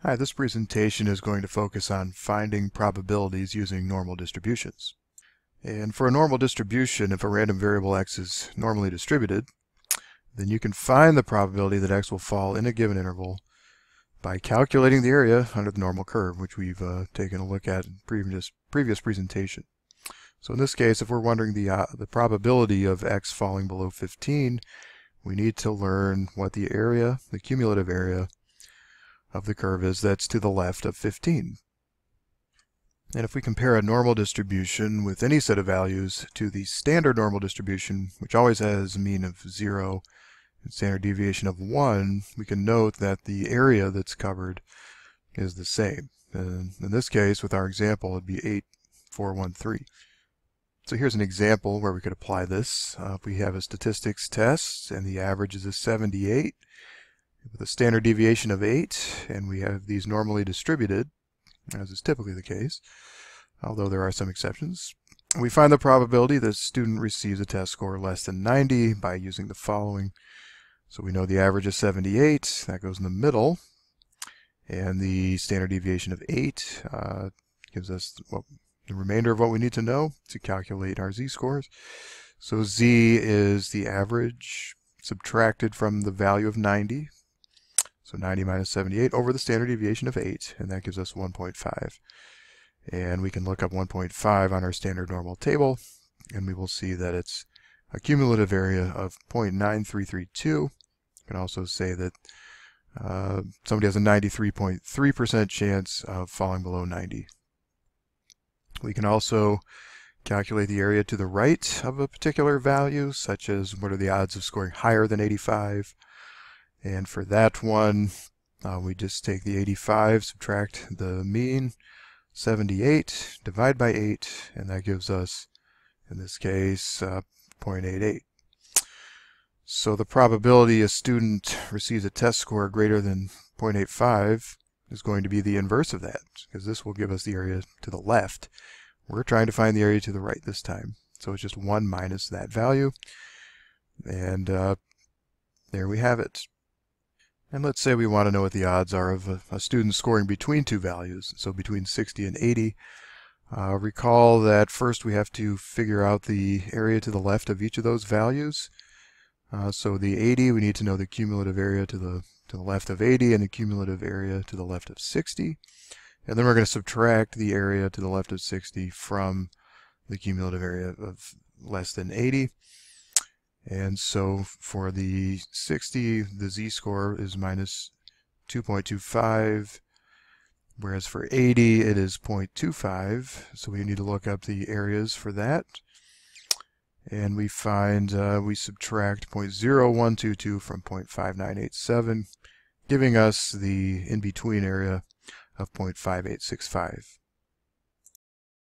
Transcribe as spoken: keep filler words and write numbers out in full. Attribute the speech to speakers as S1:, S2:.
S1: Hi, this presentation is going to focus on finding probabilities using normal distributions. And for a normal distribution, if a random variable x is normally distributed, then you can find the probability that x will fall in a given interval by calculating the area under the normal curve, which we've uh, taken a look at in previous previous presentation. So in this case, if we're wondering the, uh, the probability of x falling below fifteen, we need to learn what the area, the cumulative area, of the curve is that's to the left of fifteen. And if we compare a normal distribution with any set of values to the standard normal distribution, which always has a mean of zero and standard deviation of one, we can note that the area that's covered is the same. And in this case, with our example, it'd be eight four one three. So here's an example where we could apply this. Uh, if we have a statistics test and the average is a seventy-eight, with a standard deviation of eight, and we have these normally distributed, as is typically the case, although there are some exceptions. We find the probability that a student receives a test score less than ninety by using the following. So we know the average is seventy-eight, that goes in the middle, and the standard deviation of eight uh, gives us well, the remainder of what we need to know to calculate our z-scores. So z is the average subtracted from the value of ninety. So ninety minus seventy-eight over the standard deviation of eight, and that gives us one point five. And we can look up one point five on our standard normal table, and we will see that it's a cumulative area of zero point nine three three two. You can also say that uh, somebody has a ninety-three point three percent chance of falling below ninety. We can also calculate the area to the right of a particular value, such as what are the odds of scoring higher than eighty-five. And for that one, uh, we just take the eighty-five, subtract the mean, seventy-eight, divide by eight, and that gives us, in this case, uh, zero point eight eight. So the probability a student receives a test score greater than zero point eight five is going to be the inverse of that, because this will give us the area to the left. We're trying to find the area to the right this time. So it's just one minus that value. And uh, there we have it. And let's say we want to know what the odds are of a, a student scoring between two values, so between sixty and eighty. Uh, recall that first we have to figure out the area to the left of each of those values. Uh, so the eighty, we need to know the cumulative area to the, to the left of eighty and the cumulative area to the left of sixty. And then we're going to subtract the area to the left of sixty from the cumulative area of less than eighty. And so for the sixty, the z-score is minus two point two five, whereas for eighty, it is zero point two five. So we need to look up the areas for that. And we find uh, we subtract zero point zero one two two from zero point five nine eight seven, giving us the in-between area of zero point five eight six five.